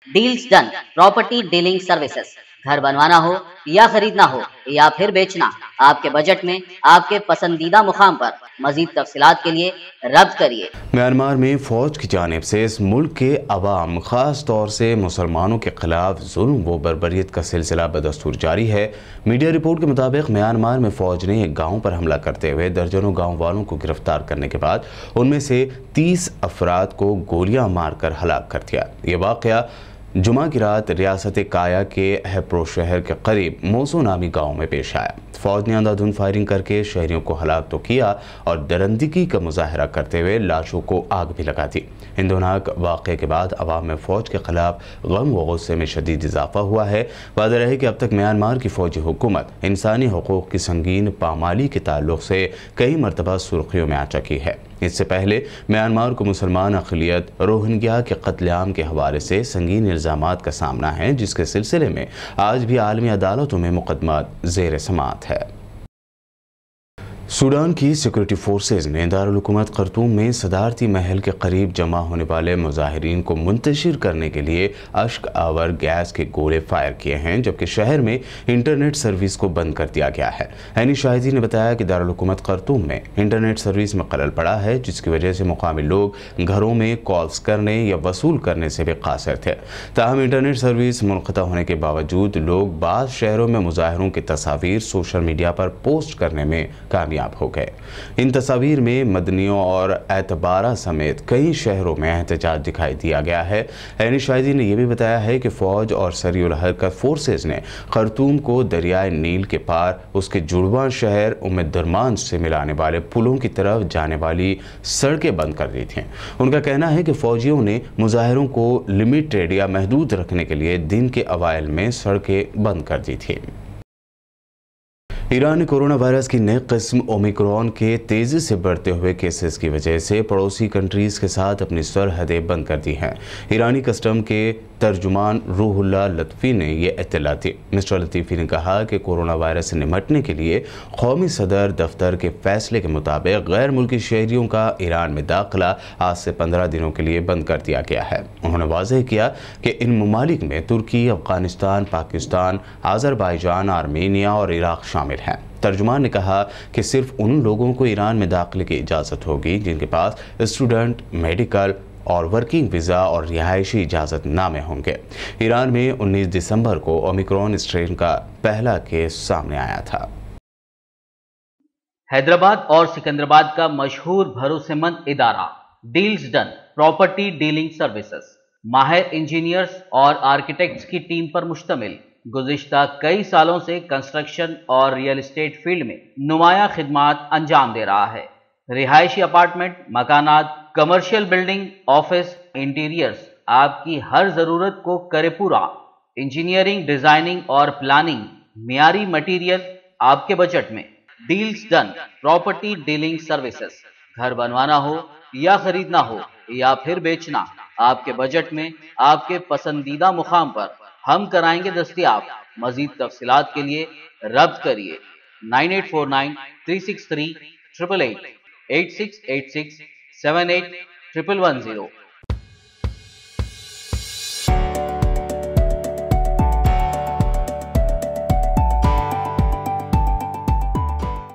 Deals done property dealing services. घर बनवाना हो या खरीदना हो या फिर बेचना, आपके बजट में आपके पसंदीदा मुकाम पर। मजीद तफसीलात के लिए रब्त करिए। म्यांमार में फौज की जानिब से इस मुल्क के अवाम, खास तौर से मुसलमानों के खिलाफ जुल्म व बर्बरियत का सिलसिला बदस्तूर जारी है। मीडिया रिपोर्ट के मुताबिक म्यांमार में फौज ने एक गांव पर हमला करते हुए दर्जनों गांव वालों को गिरफ्तार करने के बाद उनमें से 30 अफराद को गोलियां मारकर हलाक कर दिया। ये वाक़या जुमा की रात रियासत काया के हैप्रो शहर के करीब मोसो नामी गांव में पेश आया। फौज ने अंधाधुंध फायरिंग करके शहरियों को हलाक तो किया और दरंदगी का मुजाहरा करते हुए लाशों को आग भी लगा दी। इन दोनाक वाक़े के बाद अवाम में फौज के खिलाफ गम व गुस्से में शदीद इजाफा हुआ है। वाज़ेह रहे कि अब तक म्यांमार की फौजी हुकूमत इंसानी हकूक़ की संगीन पामाली के ताल्लुक़ से कई मरतबा सुर्खियों में आ चुकी है। इससे पहले म्यांमार को मुसलमान अक़लियत रोहिंग्या के कत्लेआम के हवाले से संगीन इल्ज़ामात का सामना है, जिसके सिलसिले में आज भी आलमी अदालतों में मुकदमा ज़ेर समाअत है। सूडान की सिक्योरिटी फोर्सेज ने दारुल हुकूमत खर्तूम में सदारती महल के करीब जमा होने वाले मुजाहिरीन को मुंतशिर करने के लिए अश्क आवर गैस के गोले फायर किए हैं, जबकि शहर में इंटरनेट सर्विस को बंद कर दिया गया है। ऐनी शाहिदी ने बताया कि दारुल हुकूमत खर्तूम में इंटरनेट सर्विस में खलल पड़ा है, जिसकी वजह से मुकामी लोग घरों में कॉल्स करने या वसूल करने से भी कासिर थे। ताहम इंटरनेट सर्विस मुनक़ता होने के बावजूद लोग बाज़ शहरों में मुजाहिरों की तस्वीर सोशल मीडिया पर पोस्ट करने में कामयाब हो गए। इन तस्वीर में मदनियों और एतबारा समेत कई शहरों में एहतजाज दिखाई दिया गया है। ऐनी शाहिदी ने यह भी बताया है कि फौज और सरीउल हरकत फोर्सेज ने खर्तूम को दरियाए नील के पार उसके जुड़वां शहर उम्मे-दुर्मान से मिलाने वाले पुलों की तरफ जाने वाली सड़कें बंद कर दी थीं। उनका कहना है कि फौजियों ने मुजाहिरों को लिमिटेड या महदूद रखने के लिए दिन के अवाइल में सड़कें बंद कर दी थी। ईरान ने कोरोना वायरस की नई किस्म ओमिक्रॉन के तेज़ी से बढ़ते हुए केसेस की वजह से पड़ोसी कंट्रीज़ के साथ अपनी सरहदें बंद कर दी हैं। ईरानी कस्टम के तर्जुमान रूहुल्लाह लतीफ़ी ने यह इत्तला दी। मिस्टर लतीफ़ी ने कहा कि कोरोना वायरस से निपटने के लिए कौमी सदर दफ्तर के फैसले के मुताबिक गैर मुल्की शहरियों का ईरान में दाखिला आज से 15 दिनों के लिए बंद कर दिया गया है। उन्होंने वाज़ेह किया कि इन ममालिक में तुर्की, अफगानिस्तान, पाकिस्तान, आज़रबाईजान, आर्मेनिया और इराक शामिल हैं। तर्जुमान ने कहा कि सिर्फ उन लोगों को ईरान में दाखिले की इजाज़त होगी जिनके पास स्टूडेंट, मेडिकल और वर्किंग वीज़ा और रिहायशी इजाज़त नामे होंगे। ईरान में 19 दिसंबर को ओमिक्रॉन स्ट्रेन का पहला केस सामने आया था। हैदराबाद और सिकंदराबाद का मशहूर भरोसेमंद इदारा deals done property dealing services माहिर इंजीनियर्स और आर्किटेक्ट्स की टीम पर मुश्तमिल गुज़िश्ता कई सालों से कंस्ट्रक्शन और रियल एस्टेट फील्ड में नुमाया खिदमात अंजाम दे रहा है। रिहायशी अपार्टमेंट, मकानात, कमर्शियल बिल्डिंग, ऑफिस, इंटीरियर्स, आपकी हर जरूरत को करे पूरा। इंजीनियरिंग, डिजाइनिंग और प्लानिंग, मियारी मटेरियल आपके बजट में। Deals done property dealing services. घर बनवाना हो या खरीदना हो या फिर बेचना, आपके बजट में आपके पसंदीदा मुकाम पर हम कराएंगे दस्तयाब। मजीद तफसीलात के लिए रब्त करिए 9849 363 888 8686 78 111 0।